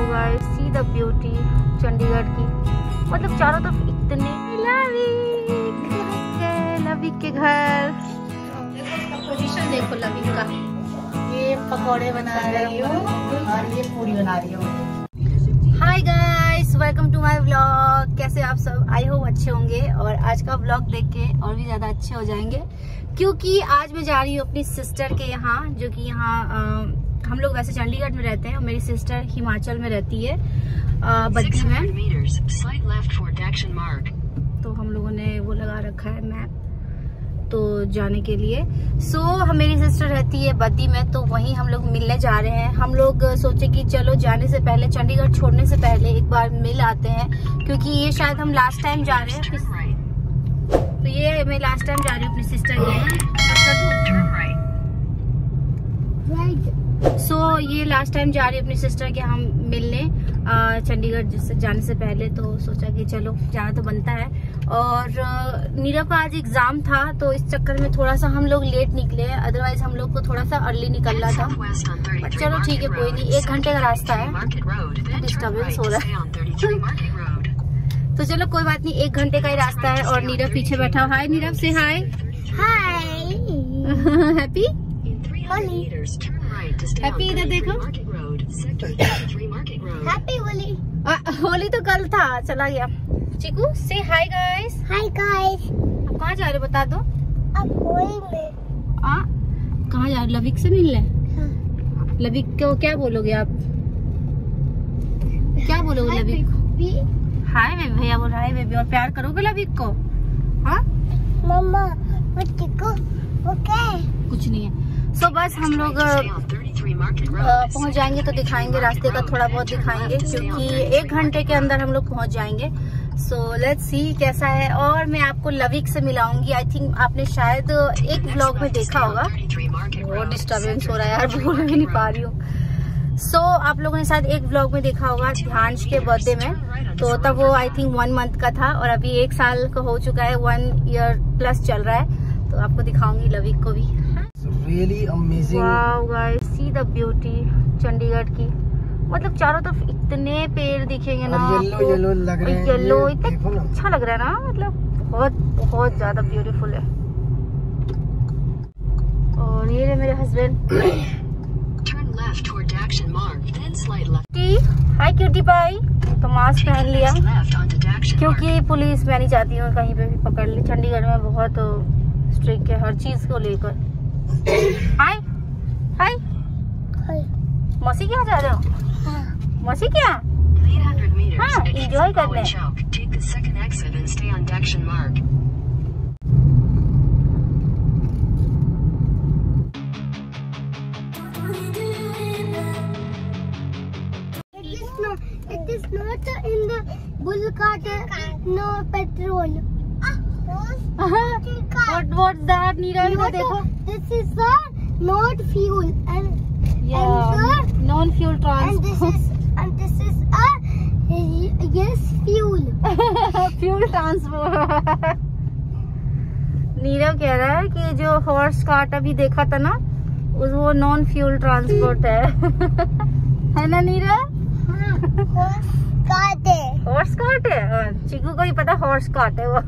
Guys, see the beauty Chandigarh की। मतलब चारों तरफ इतने लविक के घर। पोजीशन देखो लविक का। ये पकौड़े बना रही हूँ और ये पूरी बना रही हूँ। Hi guys, welcome to my vlog. कैसे आप सब? आई होप अच्छे होंगे और आज का व्लॉग देख के और भी ज्यादा अच्छे हो जाएंगे, क्योंकि आज मैं जा रही हूँ अपनी सिस्टर के यहाँ, जो कि यहाँ हम लोग वैसे चंडीगढ़ में रहते हैं और मेरी सिस्टर हिमाचल में रहती है, बद्दी में। तो हम लोगों ने वो लगा रखा है मैप तो जाने के लिए। मेरी सिस्टर रहती है बद्दी में, तो वहीं हम लोग मिलने जा रहे हैं। हम लोग सोचे कि चलो जाने से पहले, चंडीगढ़ छोड़ने से पहले एक बार मिल आते हैं, क्योंकि ये शायद हम लास्ट टाइम जा रहे हैं। तो ये मैं लास्ट टाइम जा रही हूँ अपनी सिस्टर के यहाँ। ये लास्ट टाइम जा रही हूँ अपनी सिस्टर के हम मिलने चंडीगढ़ जाने से पहले। तो सोचा कि चलो जाना तो बनता है। और नीरव का आज एग्जाम था, तो इस चक्कर में थोड़ा सा हम लोग लेट निकले, अदरवाइज हम लोग को थोड़ा सा अर्ली निकलना था। चलो ठीक है, कोई नहीं, 1 घंटे का रास्ता है, डिस्टर्बेंस हो रहा है। तो चलो कोई बात नहीं, 1 घंटे का ही रास्ता है। और नीरव पीछे बैठा हुआ। हाय नीरव, से हाय। हैप्पी हैप्पी, इधर देखो। हैप्पी होली। होली तो कल था, चला गया। चिकू से हाय गाइस। Hi guys. आप कहाँ जा रहे हो बता दो। अब होली में। कहाँ जा रहे? लविक से मिलने। हाँ। लविक को क्या बोलोगे आप? क्या बोलोगे लविक को? हाय बेबी, भैया बोल रहा है बेबी। और प्यार करोगे लविक को? हाँ मम्मा वो चिकू ओके कुछ नहीं है। बस हम लोग पहुंच जाएंगे तो दिखाएंगे, रास्ते का थोड़ा बहुत दिखाएंगे, क्योंकि 1 घंटे के अंदर हम लोग पहुंच जाएंगे। लेट्स सी कैसा है। और मैं आपको लविक से मिलाऊंगी। आई थिंक आपने शायद एक व्लॉग में देखा होगा। बहुत डिस्टर्बेंस हो रहा है यार, बोल भी नहीं पा रही हूँ। आप लोगों ने शायद एक व्लॉग में देखा होगा ध्यान के बर्थडे में, तो तब वो आई थिंक 1 मंथ का था, और अभी 1 साल का हो चुका है, 1 ईयर प्लस चल रहा है। तो आपको दिखाऊंगी लविक को भी। Really amazing. Wow guys, see the beauty Chandigarh की। मतलब चारों तरफ इतने पेड़ दिखेंगे ना, येलो लग रहे हैं। येलो इतना अच्छा लग रहा है ना, मतलब बहुत बहुत ज्यादा ब्यूटीफुल है। और ये मेरे हस्बैंड। हाय क्यूटी पाई। तो मास्क पहन लिया, क्योंकि पुलिस मैं नहीं चाहती हूँ कहीं पे भी पकड़ ले। चंडीगढ़ में बहुत स्ट्रिक्ट है हर चीज को लेकर। हाय हाय हाय। मौसी क्या जा रहे हो? हाँ। मौसी क्या? हाँ, एंजॉय करने। It is not in the bull cart, no petrol. What's that, Neera? देखो। This is the not fuel and non-fuel transport. And this is a yes fuel. Fuel transport. Nirav कह रहा है कि जो हॉर्स कार्ट अभी देखा था ना, वो नॉन फ्यूल ट्रांसपोर्ट है ना नीरव? हॉर्स कार्ट है। चिकू को ही पता हॉर्स कार्ट है वो।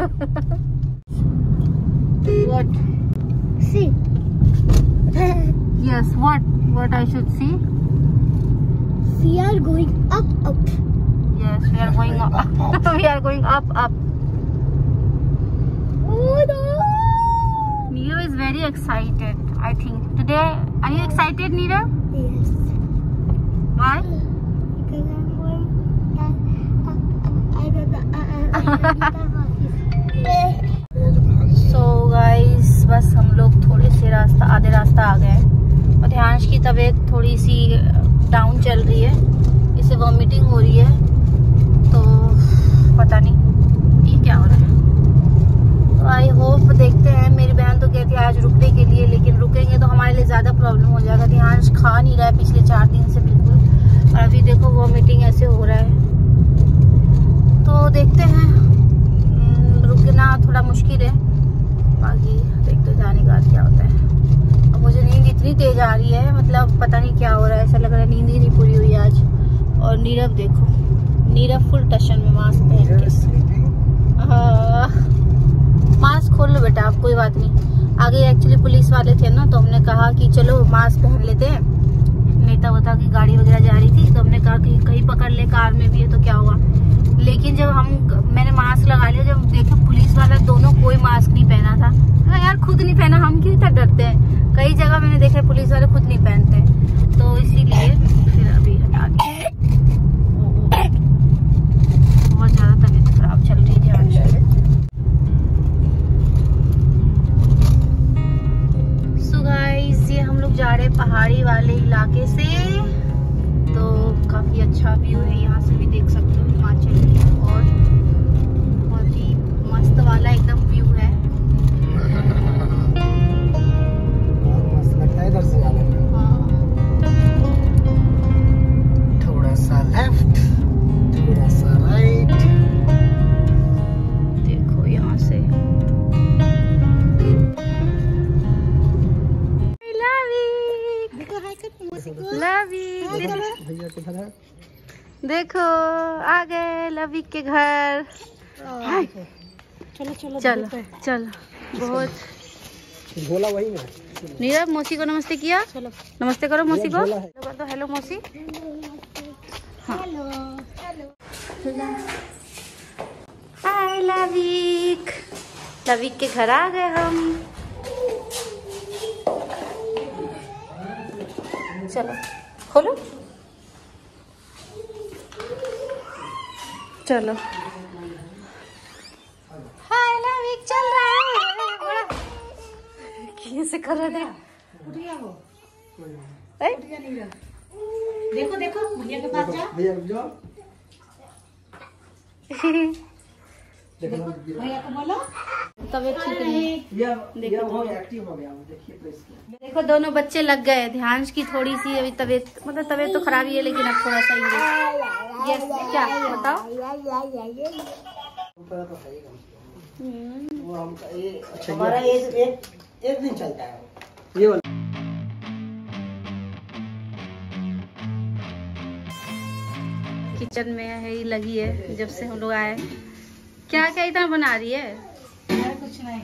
What? See. Yes. What I should see? We are going up. Yes, we are going up. We are going up. Oh no! Neera is very excited. I think today. Are you excited, Neera? Yes. Why? Because I'm going. Guys, बस हम लोग थोड़े से आधे रास्ता आ गए, और ध्यान की तबीयत थोड़ी सी डाउन चल रही है, इसे वॉमिटिंग हो रही है, तो पता नहीं ये क्या हो रहा है। तो आई होप देखते हैं। मेरी बहन तो कहती है आज रुकने के लिए, लेकिन रुकेंगे तो हमारे लिए ज्यादा प्रॉब्लम हो जाएगा। ध्यान खा नहीं रहा है पिछले 4 दिन से बिल्कुल, और अभी देखो वॉमिटिंग ऐसे हो रहा है। तो देखते हैं, रुकना थोड़ा मुश्किल है, बाकी देखते जाने का क्या होता है। अब मुझे नींद इतनी तेज आ रही है, मतलब पता नहीं क्या हो रहा है, ऐसा लग रहा है नींद ही नहीं पूरी हुई आज। और नीरव देखो, नीरव फुल टशन में मास्क पहन के। मास्क खोल लो बेटा, आप कोई बात नहीं। आगे एक्चुअली पुलिस वाले थे ना, तो हमने कहा कि चलो मास्क पहन लेते हैं, नहीं तो बता कि गाड़ी वगैरह जा रही थी, तो हमने कहा कि कहीं पकड़ ले, कार में भी है तो क्या हुआ। लेकिन जब मैंने मास्क लगा लिया, जब देखे पुलिस वाला दोनों कोई मास्क नहीं पहना था। यार खुद नहीं पहना, हम क्यों इतना डरते हैं। कई जगह मैंने देखा पुलिस वाले खुद नहीं पहनते, तो इसीलिए फिर अभी हटा दिया। बहुत ज्यादा तबीयत खराब चल रही है। सो गाइस, ये हम लोग जा रहे हैं पहाड़ी वाले इलाके से, तो काफी अच्छा व्यू है, यहाँ से भी देख सकते हो हिमाचल की, और बहुत ही मस्त वाला एकदम व्यू है। मस्त लगता है इधर से जाने में। थोड़ा सा लेफ्ट, थोड़ा सा राइट। देखो यहाँ से भैया किधर है? देखो आ गए लवी के घर। चलो चलो चलो चलो, बहुत। बोला वही ना। नीरव मौसी को नमस्ते किया, चलो नमस्ते करो मौसी को। बोला है। कर दो हेलो मौसी। हेलो हाय लविक, लविक के घर आ गए हम। चलो खोलो, चलो। हाय लविक, चल रहा है कैसे कर रहे थे। देखो देखो भैया के पास जाओ, भैया रुक जाओ। भैया को बोलो। तबीयत ठीक नहीं। देखो बहुत एक्टिव हो गया, देखिए तो इसको। देखो दोनों बच्चे लग गए। ध्यांश की थोड़ी सी अभी तबीयत, मतलब तबीयत तो खराब ही है, लेकिन अब थोड़ा सा ही। यस, क्या बताओ। वो हम अच्छा हमारा एक दिन चलता है ये वाला। किचन में है ही लगी है जब से हम लोग आए। क्या क्या इतना बना रही है? कुछ नहीं,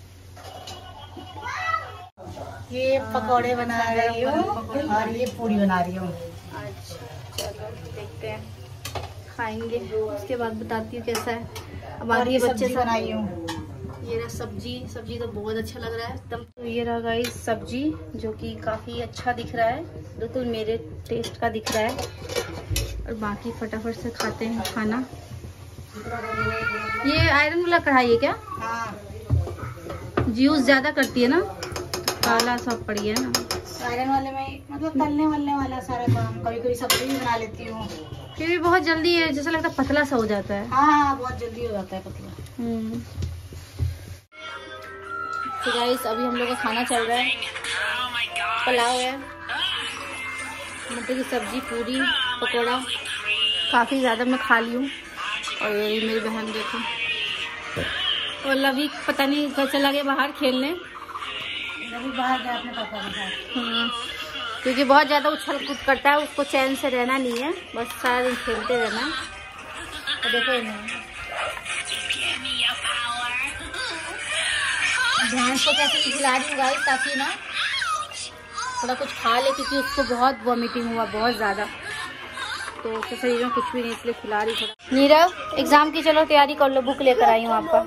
ये पकौड़े बना रही हूँ और ये पूरी बना रही हूँ। अच्छा चलो देखते हैं, खाएंगे उसके बाद बताती हूँ कैसा है। अब और आगे ये बच्चे सब्जी बनाई हूँ। ये रहा सब्जी तो बहुत अच्छा लग रहा है एकदम। तो ये रहा गाइस सब्जी, जो कि काफ़ी अच्छा दिख रहा है, बिल्कुल मेरे टेस्ट का दिख रहा है। और बाकी फटाफट से खाते हैं खाना। ये आयरन वाला कढ़ाई है क्या? हाँ, यूज ज़्यादा करती है ना, काला सब पड़ी है ना। आयरन वाले में मतलब तलने वलने वाला सारा काम। कभी कभी सब्जी भी बना लेती हूँ। फिर भी बहुत जल्दी है, जैसा लगता है पतला सा हो जाता है। हाँ, बहुत जल्दी हो जाता है पतला। तो गाइस अभी हम लोग का खाना चल रहा है। पुलाव है, मटर की सब्जी, पूरी, पकोड़ा। काफ़ी ज़्यादा मैं खा ली हूँ। और ये मेरी बहन देखो, और लवी पता नहीं घर चला गया बाहर खेलने। अभी बाहर गया अपने पापा के साथ। क्योंकि बहुत ज़्यादा उछल कूद करता है, उसको चैन से रहना नहीं है, बस सारा दिन खेलते रहना है। तो देखो ध्यान को कैसे खिला रही हूँ गाइस, ताकि ना थोड़ा कुछ खा ले, क्योंकि उसको बहुत वॉमिटिंग हुआ बहुत ज़्यादा, तो उसके शरीर में कुछ भी नहीं, इसलिए खिला रही थोड़ा। नीरव एग्जाम की चलो तैयारी कर लो, बुक लेकर आई हूँ आपका।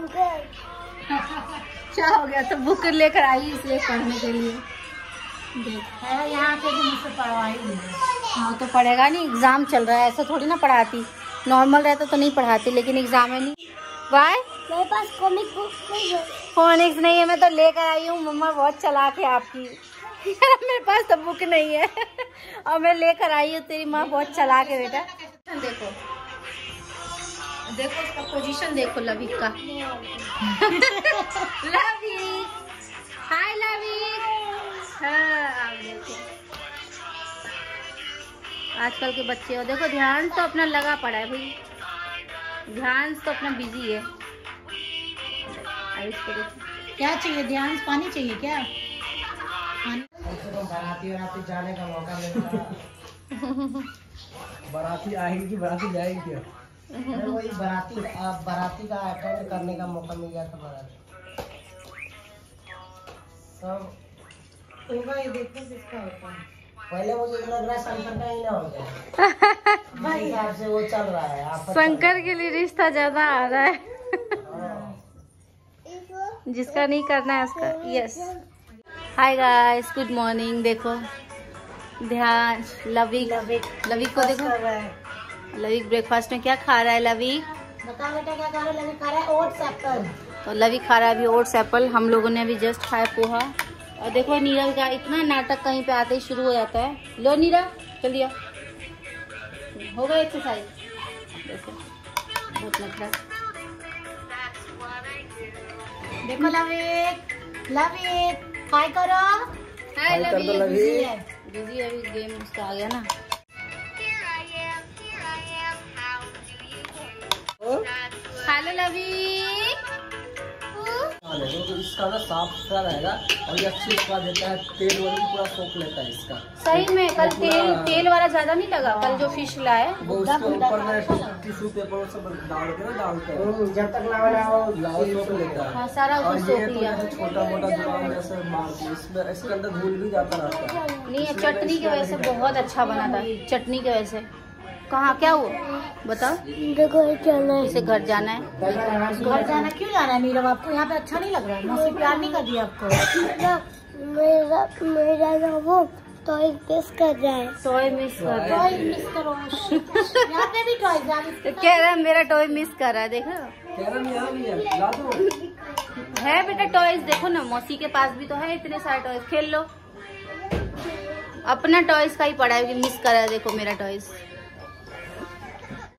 क्या हो गया? तो बुक लेकर आई इसलिए पढ़ने के लिए। यहाँ पे भी मुझसे पढ़वाई हुई है। हाँ तो पढ़ेगा नहीं, एग्जाम चल रहा है, ऐसा थोड़ी ना पढ़ाती। नॉर्मल रहता तो नहीं पढ़ाती, लेकिन एग्जाम है नहीं। वाई मेरे पास कॉमिक बुक नहीं है। फोनिक्स नहीं है, मैं तो लेकर आई हूँ। मम्मा बहुत चालाक है आपकी। मेरे पास तो बुक नहीं है और मैं लेकर आई हूँ। तेरी माँ बहुत चालाक है बेटा। देखो देखो उसका पोजीशन देखो लविक का। लविक, हाय लविक। हाँ देखो आजकल के बच्चे हो, देखो ध्यान तो अपना लगा पड़ा है भाई, ध्यान तो अपना बिजी है। क्या चाहिए ध्यान? पानी चाहिए क्या? जाने का मौका मिलता है। बाराती आएगी कि बाराती जाएगी क्या? वही बाराती का अटेंड करने का मौका मिल गया था। बाराती सब होगा, ये देखो किसका होता है। पहले मुझे लग रहा है शंकर का ही ना हो गया भाई, हिसाब से वो चल रहा है। शंकर के लिए रिश्ता ज्यादा आ रहा है। जिसका नहीं करना है उसका। Yes, hi guys, good morning. देखो ध्यान, लविक को देखो, लविक ब्रेकफास्ट में क्या खा रहा है। लविक बता बेटा क्या खा रहा है? लविक खा रहा है ओट्स एप्पल। तो लविक खा रहा है अभी ओट्स एप्पल। हम लोगों ने अभी जस्ट खाया पोहा। और देखो नीरव का इतना नाटक कहीं पे आते ही शुरू हो जाता है। लो नीरव, चल दिया, हो गया एक्सरसाइज। देखो बहुत नखरा। देखो लविक, हाय करो। हाय कर दो लविक, लविक। बिजी अभी गेम उसका आ गया ना। हेलो लविक। तो इसका ना साफ सुथरा रहेगा और ये अच्छी स्वाद देता है। तेल वाली पूरा सोख लेता है इसका। सही में कल तेल वाला ज्यादा नहीं लगा। कल जो फिश लाए वो उसके ऊपर में टिश्यू पेपर सब डाल के जब तक लाओ सोख लेता है। हाँ, सारा और उसको ये सोख तो लिया। जैसे छोटा मोटा जुकाम जैसे मार के इसमें इसके अंदर धूल भी जाता रहता है। नहीं, चटनी की वजह से बहुत अच्छा बना था। चटनी की वजह से। कहाँ क्या हुआ बताओ? देखो चलना है, इसे घर जाना है। घर जाना। क्यों जाना है नीरव? आपको यहाँ पे अच्छा नहीं लग रहा है? मौसी प्यार नहीं कर दिया आपको? मेरा ना वो टॉय मिस कर रहा है। टॉय मिस कर रहा टॉय है। मिस करो। यहाँ पे भी टॉय तो कह रहा है मेरा टॉय मिस कर रहा है। देखो कैरम यहाँ भी है, ला दो। है बेटा टॉयज। देखो ना मौसी के पास भी तो है इतने सारे टॉयज, खेल लो। अपना टॉयज का ही पड़ा है कि मिस कर रहा है। देखो मेरा टॉयज।